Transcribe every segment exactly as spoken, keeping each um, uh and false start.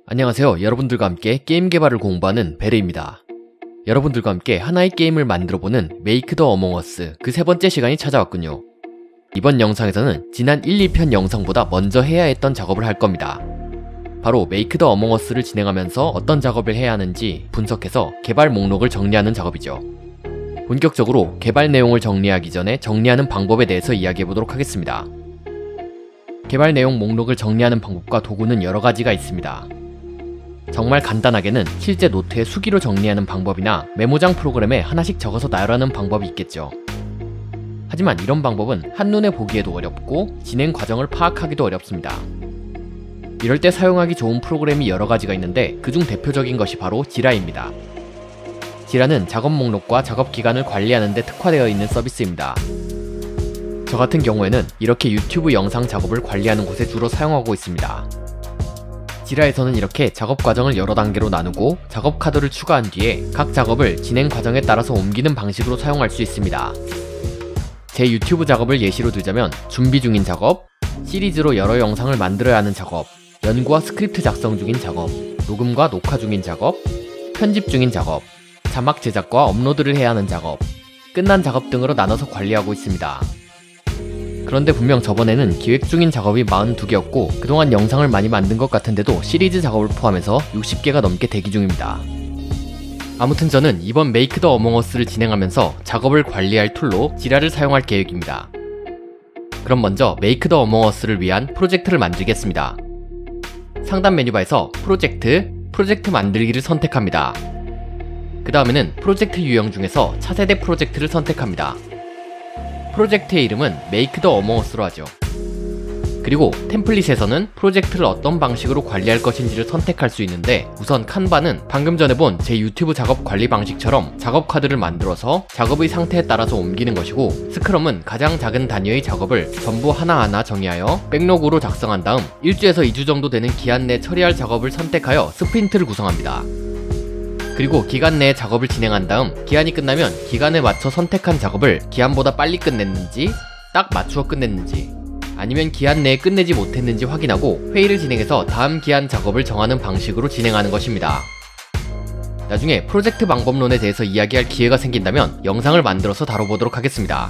안녕하세요. 여러분들과 함께 게임 개발을 공부하는 베르입니다. 여러분들과 함께 하나의 게임을 만들어보는 메이크 더 어몽어스 그 세 번째 시간이 찾아왔군요. 이번 영상에서는 지난 일, 이 편 영상보다 먼저 해야 했던 작업을 할 겁니다. 바로 메이크 더 어몽어스를 진행하면서 어떤 작업을 해야 하는지 분석해서 개발 목록을 정리하는 작업이죠. 본격적으로 개발 내용을 정리하기 전에 정리하는 방법에 대해서 이야기해보도록 하겠습니다. 개발 내용 목록을 정리하는 방법과 도구는 여러 가지가 있습니다. 정말 간단하게는 실제 노트에 수기로 정리하는 방법이나 메모장 프로그램에 하나씩 적어서 나열하는 방법이 있겠죠. 하지만 이런 방법은 한눈에 보기에도 어렵고 진행 과정을 파악하기도 어렵습니다. 이럴 때 사용하기 좋은 프로그램이 여러 가지가 있는데 그중 대표적인 것이 바로 지라입니다. 지라는 작업 목록과 작업 기간을 관리하는 데 특화되어 있는 서비스입니다. 저 같은 경우에는 이렇게 유튜브 영상 작업을 관리하는 곳에 주로 사용하고 있습니다. 지라에서는 이렇게 작업 과정을 여러 단계로 나누고 작업 카드를 추가한 뒤에 각 작업을 진행 과정에 따라서 옮기는 방식으로 사용할 수 있습니다. 제 유튜브 작업을 예시로 들자면 준비 중인 작업, 시리즈로 여러 영상을 만들어야 하는 작업, 연구와 스크립트 작성 중인 작업, 녹음과 녹화 중인 작업, 편집 중인 작업, 자막 제작과 업로드를 해야 하는 작업, 끝난 작업 등으로 나눠서 관리하고 있습니다. 그런데 분명 저번에는 기획 중인 작업이 사십이 개였고 그동안 영상을 많이 만든 것 같은데도 시리즈 작업을 포함해서 육십 개가 넘게 대기 중입니다. 아무튼 저는 이번 메이크 더 어몽어스를 진행하면서 작업을 관리할 툴로 지라를 사용할 계획입니다. 그럼 먼저 메이크 더 어몽어스를 위한 프로젝트를 만들겠습니다. 상단 메뉴바에서 프로젝트, 프로젝트 만들기를 선택합니다. 그 다음에는 프로젝트 유형 중에서 차세대 프로젝트를 선택합니다. 프로젝트의 이름은 메이크 더 어몽어스로 하죠. 그리고 템플릿에서는 프로젝트를 어떤 방식으로 관리할 것인지를 선택할 수 있는데 우선 칸바는 방금 전에 본 제 유튜브 작업 관리 방식처럼 작업 카드를 만들어서 작업의 상태에 따라서 옮기는 것이고, 스크럼은 가장 작은 단위의 작업을 전부 하나하나 정의하여 백로그로 작성한 다음 일 주에서 이 주 정도 되는 기한 내에 처리할 작업을 선택하여 스프린트를 구성합니다. 그리고 기간 내에 작업을 진행한 다음 기한이 끝나면 기간에 맞춰 선택한 작업을 기한보다 빨리 끝냈는지, 딱 맞추어 끝냈는지, 아니면 기한 내에 끝내지 못했는지 확인하고 회의를 진행해서 다음 기한 작업을 정하는 방식으로 진행하는 것입니다. 나중에 프로젝트 방법론에 대해서 이야기할 기회가 생긴다면 영상을 만들어서 다뤄보도록 하겠습니다.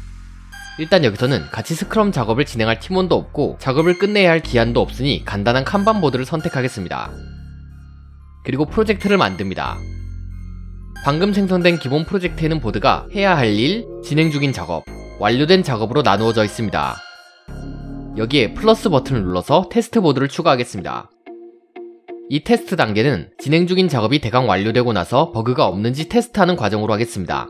일단 여기서는 같이 스크럼 작업을 진행할 팀원도 없고 작업을 끝내야 할 기한도 없으니 간단한 칸반 보드를 선택하겠습니다. 그리고 프로젝트를 만듭니다. 방금 생성된 기본 프로젝트에는 보드가 해야 할 일, 진행 중인 작업, 완료된 작업으로 나누어져 있습니다. 여기에 플러스 버튼을 눌러서 테스트 보드를 추가하겠습니다. 이 테스트 단계는 진행 중인 작업이 대강 완료되고 나서 버그가 없는지 테스트하는 과정으로 하겠습니다.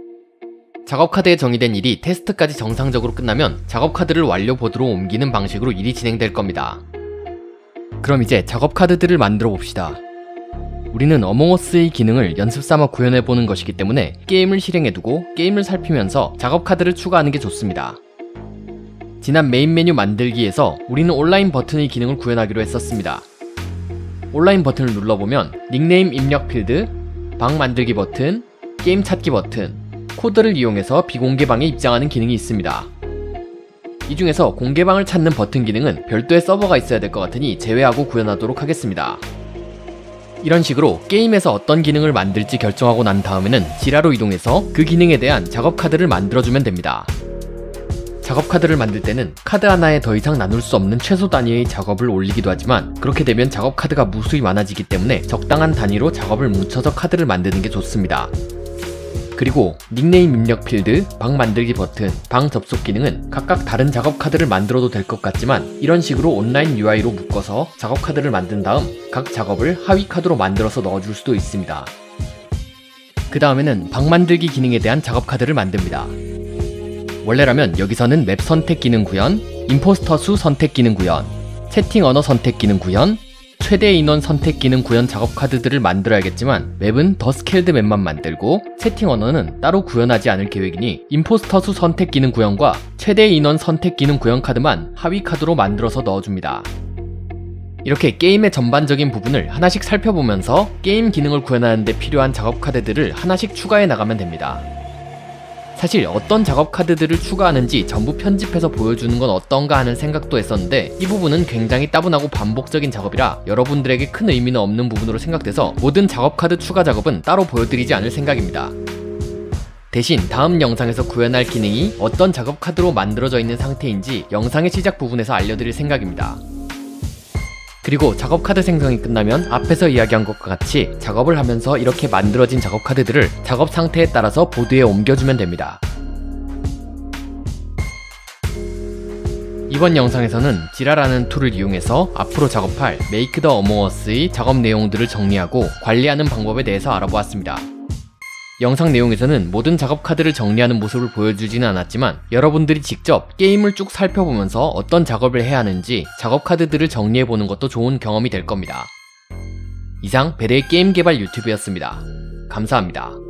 작업 카드에 정의된 일이 테스트까지 정상적으로 끝나면 작업 카드를 완료 보드로 옮기는 방식으로 일이 진행될 겁니다. 그럼 이제 작업 카드들을 만들어 봅시다. 우리는 어몽어스의 기능을 연습삼아 구현해보는 것이기 때문에 게임을 실행해두고 게임을 살피면서 작업 카드를 추가하는 게 좋습니다. 지난 메인 메뉴 만들기에서 우리는 온라인 버튼의 기능을 구현하기로 했었습니다. 온라인 버튼을 눌러보면 닉네임 입력 필드, 방 만들기 버튼, 게임 찾기 버튼, 코드를 이용해서 비공개방에 입장하는 기능이 있습니다. 이 중에서 공개방을 찾는 버튼 기능은 별도의 서버가 있어야 될 것 같으니 제외하고 구현하도록 하겠습니다. 이런 식으로 게임에서 어떤 기능을 만들지 결정하고 난 다음에는 지라로 이동해서 그 기능에 대한 작업 카드를 만들어주면 됩니다. 작업 카드를 만들 때는 카드 하나에 더 이상 나눌 수 없는 최소 단위의 작업을 올리기도 하지만 그렇게 되면 작업 카드가 무수히 많아지기 때문에 적당한 단위로 작업을 뭉쳐서 카드를 만드는 게 좋습니다. 그리고 닉네임 입력 필드, 방 만들기 버튼, 방 접속 기능은 각각 다른 작업 카드를 만들어도 될 것 같지만 이런 식으로 온라인 유아이로 묶어서 작업 카드를 만든 다음 각 작업을 하위 카드로 만들어서 넣어줄 수도 있습니다. 그 다음에는 방 만들기 기능에 대한 작업 카드를 만듭니다. 원래라면 여기서는 맵 선택 기능 구현, 임포스터 수 선택 기능 구현, 채팅 언어 선택 기능 구현, 최대 인원 선택 기능 구현 작업 카드들을 만들어야겠지만 맵은 더 스케일드 맵만 만들고 채팅 언어는 따로 구현하지 않을 계획이니 임포스터 수 선택 기능 구현과 최대 인원 선택 기능 구현 카드만 하위 카드로 만들어서 넣어줍니다. 이렇게 게임의 전반적인 부분을 하나씩 살펴보면서 게임 기능을 구현하는 데 필요한 작업 카드들을 하나씩 추가해 나가면 됩니다. 사실 어떤 작업 카드들을 추가하는지 전부 편집해서 보여주는 건 어떤가 하는 생각도 했었는데 이 부분은 굉장히 따분하고 반복적인 작업이라 여러분들에게 큰 의미는 없는 부분으로 생각돼서 모든 작업 카드 추가 작업은 따로 보여드리지 않을 생각입니다. 대신 다음 영상에서 구현할 기능이 어떤 작업 카드로 만들어져 있는 상태인지 영상의 시작 부분에서 알려드릴 생각입니다. 그리고 작업 카드 생성이 끝나면 앞에서 이야기한 것과 같이 작업을 하면서 이렇게 만들어진 작업 카드들을 작업 상태에 따라서 보드에 옮겨주면 됩니다. 이번 영상에서는 지라라는 툴을 이용해서 앞으로 작업할 메이크 더 어몽 어스의 작업 내용들을 정리하고 관리하는 방법에 대해서 알아보았습니다. 영상 내용에서는 모든 작업 카드를 정리하는 모습을 보여주지는 않았지만 여러분들이 직접 게임을 쭉 살펴보면서 어떤 작업을 해야 하는지 작업 카드들을 정리해보는 것도 좋은 경험이 될 겁니다. 이상 베레의 게임 개발 유튜브였습니다. 감사합니다.